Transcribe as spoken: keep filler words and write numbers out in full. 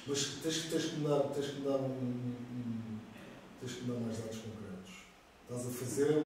Mas tens, tens, que me dar, tens, que me dar um, um, tens que me dar mais dados concretos. Estás a fazer